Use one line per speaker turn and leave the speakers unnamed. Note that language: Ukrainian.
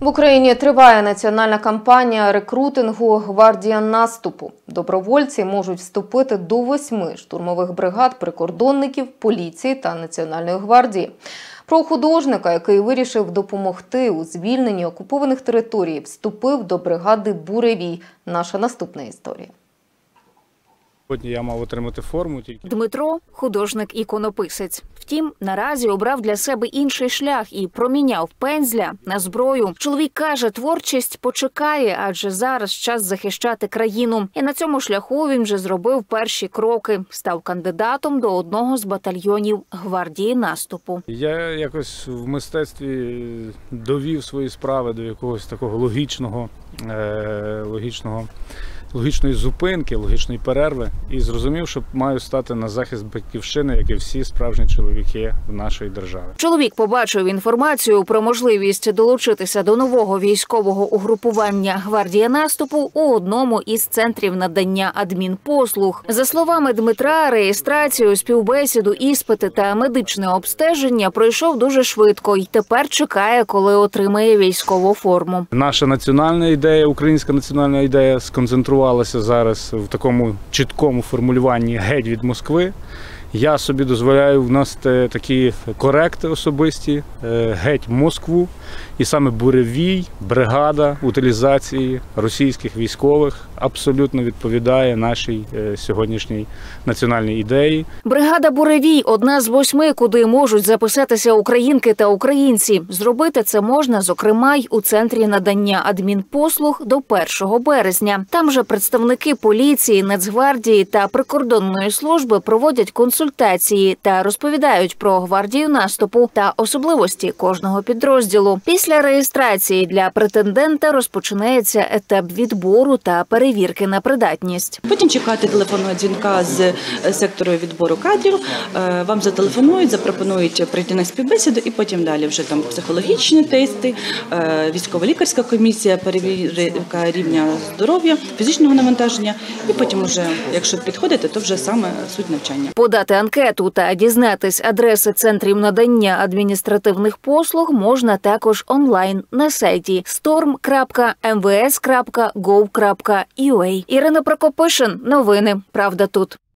В Україні триває національна кампанія рекрутингу «Гвардія наступу». Добровольці можуть вступити до 8 штурмових бригад прикордонників, поліції та Національної гвардії. Про художника, який вирішив допомогти у звільненні окупованих територій, вступив до бригади «Буревій». Наша наступна історія.
Сьогодні я мав отримати форму.
Дмитро – художник-іконописець. Втім, наразі обрав для себе інший шлях і проміняв пензля на зброю. Чоловік каже, творчість почекає, адже зараз час захищати країну. І на цьому шляху він вже зробив перші кроки. Став кандидатом до одного з батальйонів гвардії наступу.
Я якось в мистецтві довів свої справи до якогось такого логічної зупинки, логічної перерви і зрозумів, що маю стати на захист батьківщини, як і всі справжні чоловіки в нашій державі.
Чоловік побачив інформацію про можливість долучитися до нового військового угрупування «Гвардія наступу» у одному із центрів надання адмінпослуг. За словами Дмитра, реєстрацію, співбесіду, іспити та медичне обстеження пройшов дуже швидко і тепер чекає, коли отримає військову форму.
Наша національна ідея, українська національна ідея сконцентрувалася зараз в такому чіткому формулюванні «геть від Москви». Я собі дозволяю вносити такі коректи особисті «геть Москву». І саме Буревій, бригада утилізації російських військових абсолютно відповідає нашій сьогоднішній національній ідеї.
Бригада «Буревій» – одна з 8, куди можуть записатися українки та українці. Зробити це можна, зокрема, й у центрі надання адмінпослуг до 1 березня. Там же представники поліції, Нацгвардії та прикордонної служби проводять консультації та розповідають про гвардію наступу та особливості кожного підрозділу. Після реєстрації для претендента розпочинається етап відбору та перевірки на придатність.
Потім чекати телефонного дзвінка з сектору відбору кадрів. Вам зателефонують, запропонують прийти на співбесіду і потім далі вже там психологічні тести, військово-лікарська комісія, перевірка рівня здоров'я, фізичного навантаження і потім вже, якщо підходите, то вже саме суть навчання.
Подати анкету та дізнатись адреси центрів надання адміністративних послуг можна також онлайн на сайті storm.mvs.gov.ua. Ірина Прокопишин. Новини. Правда тут.